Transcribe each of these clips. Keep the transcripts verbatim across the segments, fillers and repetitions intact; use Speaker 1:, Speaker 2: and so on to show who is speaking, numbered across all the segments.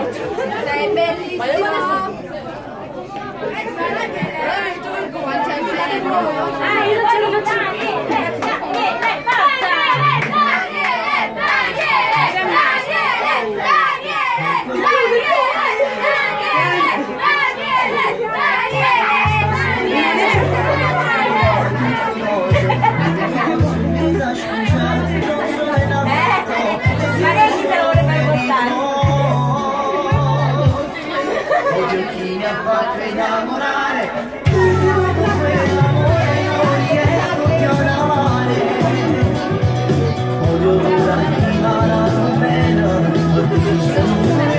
Speaker 1: Sei bellissimo! Ah, io non ce lo faccio!
Speaker 2: Chi mi ha fatto innamorare, l'amore non riesco più a amare. Odio l'ora di malato bene, perché ci sono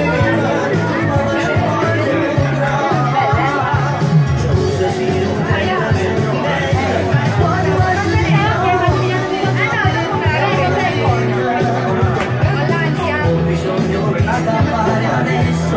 Speaker 2: ho bisogno di scappare adesso.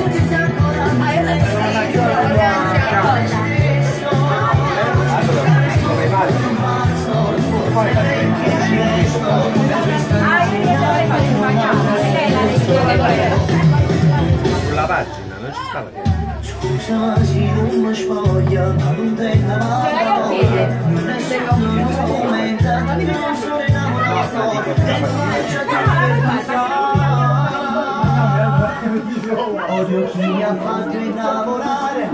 Speaker 3: Sulla pagina non ci stava che.
Speaker 2: Scusa se non mi spoglia, ma non te ne va. Non è solo un momento, non sono innamorato. Odio chi mi ha fatto innamorare.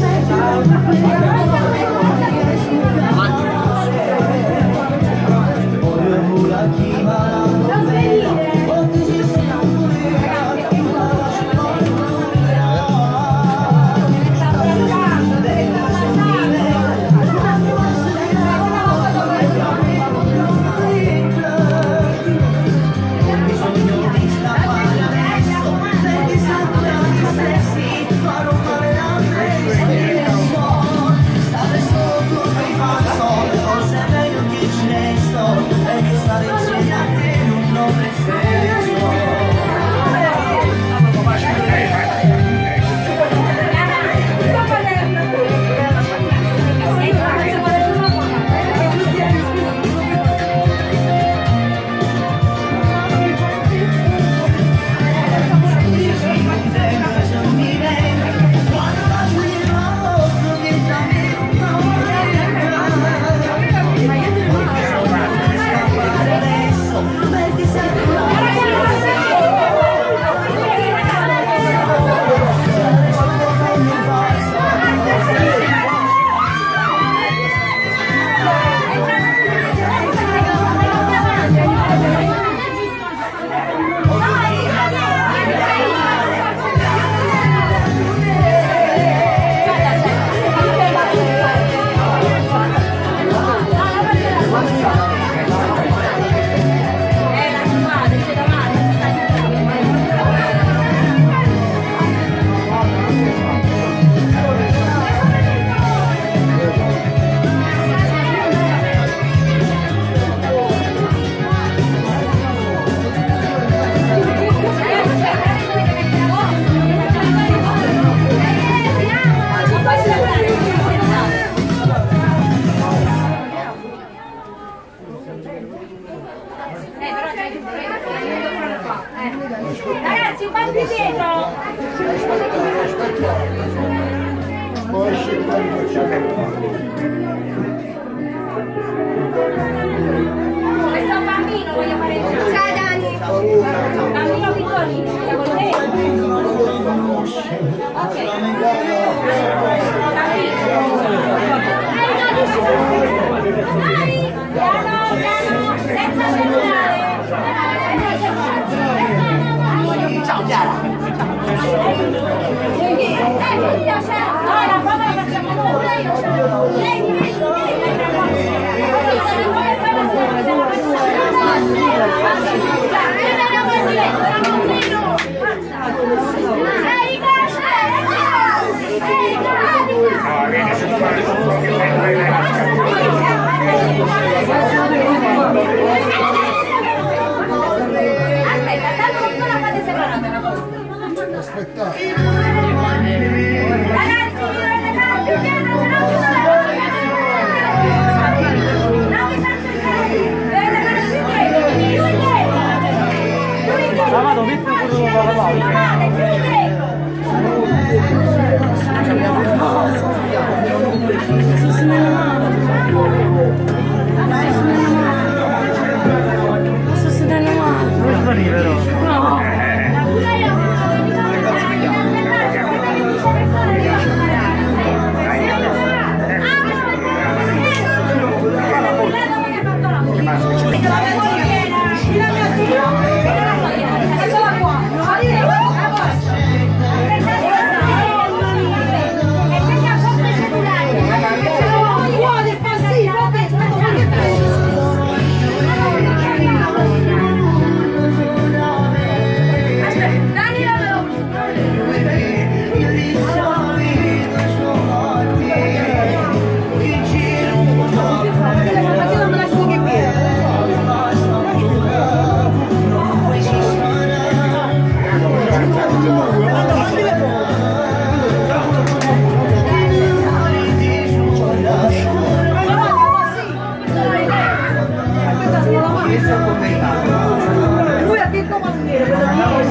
Speaker 2: Odio nulla chi mi ha dato bene.
Speaker 1: Ragazzi, un po' più dietro! Questo è un bambino, voglio fare il gioco. Ciao Dani! Bambino piccolino, sta con te? Ok. Dai! Piano, piano, senza cellulare!
Speaker 2: Ciao Chiara!
Speaker 1: No, la foto la facciamo noi! Lei ti metti aspetta, tanto non la fate separata la foto. Aspettate. Ragazzi, io non ne farò più dietro, se no chiudo la foto. No, mi faccio il cazzo. Dovete fare più dietro, più dietro. Più dietro.
Speaker 3: Ah, ma dove metto quello che va a
Speaker 1: Più dietro. Lui ha detto bandiera, quello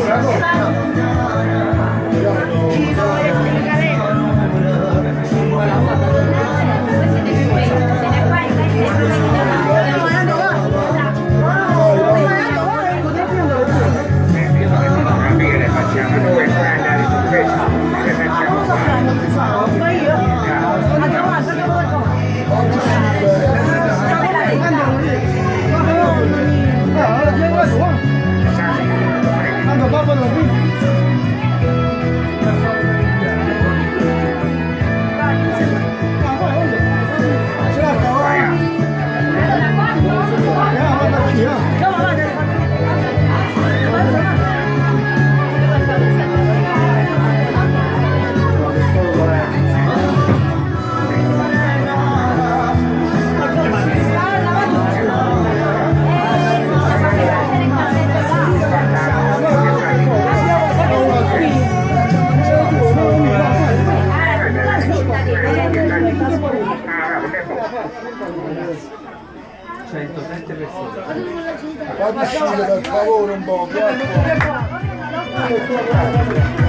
Speaker 3: centosette persone.
Speaker 4: Fate scendere per favore un po',